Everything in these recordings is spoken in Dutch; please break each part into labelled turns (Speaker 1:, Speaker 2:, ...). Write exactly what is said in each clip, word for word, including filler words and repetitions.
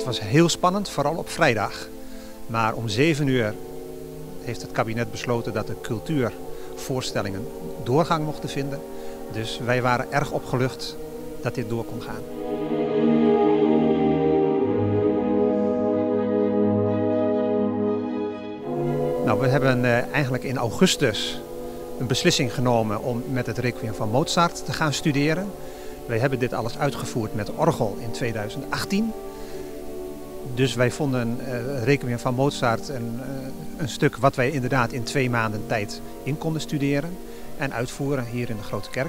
Speaker 1: was heel spannend, vooral op vrijdag. Maar om zeven uur heeft het kabinet besloten dat de cultuurvoorstellingen doorgang mochten vinden. Dus wij waren erg opgelucht dat dit door kon gaan. Nou, we hebben uh, eigenlijk in augustus een beslissing genomen om met het Requiem van Mozart te gaan studeren. Wij hebben dit alles uitgevoerd met orgel in tweeduizend achttien. Dus wij vonden uh, het Requiem van Mozart een, uh, een stuk wat wij inderdaad in twee maanden tijd in konden studeren en uitvoeren hier in de Grote Kerk.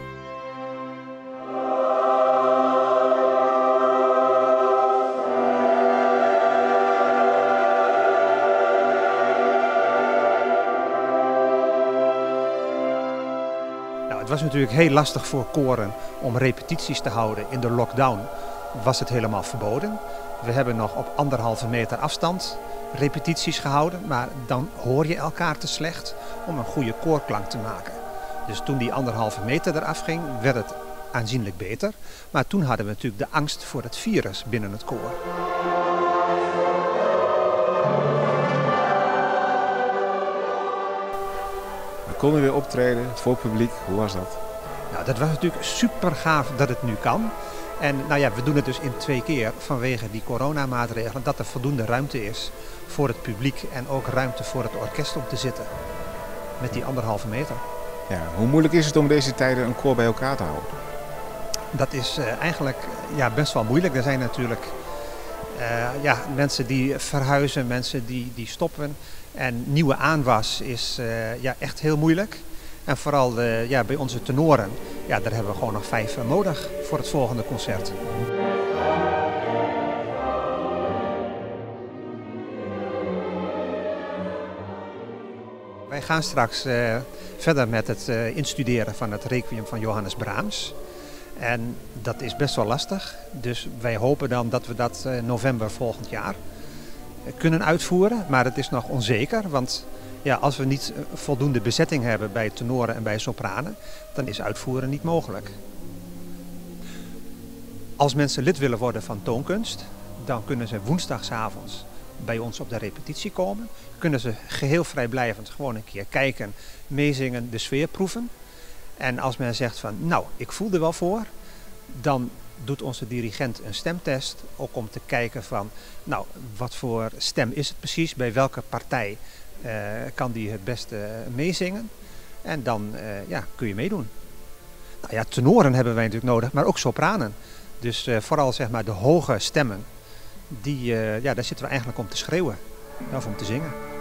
Speaker 1: Het was natuurlijk heel lastig voor koren om repetities te houden. In de lockdown was het helemaal verboden. We hebben nog op anderhalve meter afstand repetities gehouden, maar dan hoor je elkaar te slecht om een goede koorklank te maken. Dus toen die anderhalve meter eraf ging, werd het aanzienlijk beter. Maar toen hadden we natuurlijk de angst voor het virus binnen het koor.
Speaker 2: We konden weer optreden voor publiek. Hoe was dat?
Speaker 1: Nou, dat was natuurlijk super gaaf dat het nu kan. En nou ja, we doen het dus in twee keer vanwege die coronamaatregelen, dat er voldoende ruimte is voor het publiek en ook ruimte voor het orkest om te zitten. Met die anderhalve meter.
Speaker 2: Ja, hoe moeilijk is het om deze tijden een koor bij elkaar te houden?
Speaker 1: Dat is uh, eigenlijk ja, best wel moeilijk. Er zijn natuurlijk uh, ja, mensen die verhuizen, mensen die, die stoppen. En nieuwe aanwas is uh, ja, echt heel moeilijk. En vooral uh, ja, bij onze tenoren, ja, daar hebben we gewoon nog vijf uh, nodig voor het volgende concert. Wij gaan straks uh, verder met het uh, instuderen van het Requiem van Johannes Brahms. En dat is best wel lastig. Dus wij hopen dan dat we dat uh, november volgend jaar uh, kunnen uitvoeren. Maar het is nog onzeker, want ja, als we niet uh, voldoende bezetting hebben bij tenoren en bij sopranen, dan is uitvoeren niet mogelijk. Als mensen lid willen worden van toonkunst, dan kunnen ze woensdagsavonds bij ons op de repetitie komen. Kunnen ze geheel vrijblijvend gewoon een keer kijken, meezingen, de sfeer proeven. En als men zegt van, nou, ik voel er wel voor, dan doet onze dirigent een stemtest, ook om te kijken van, nou, wat voor stem is het precies, bij welke partij uh, kan die het beste meezingen. En dan uh, ja, kun je meedoen. Nou ja, tenoren hebben wij natuurlijk nodig, maar ook sopranen. Dus uh, vooral zeg maar de hoge stemmen, die, uh, ja, daar zitten we eigenlijk om te schreeuwen, of om te zingen.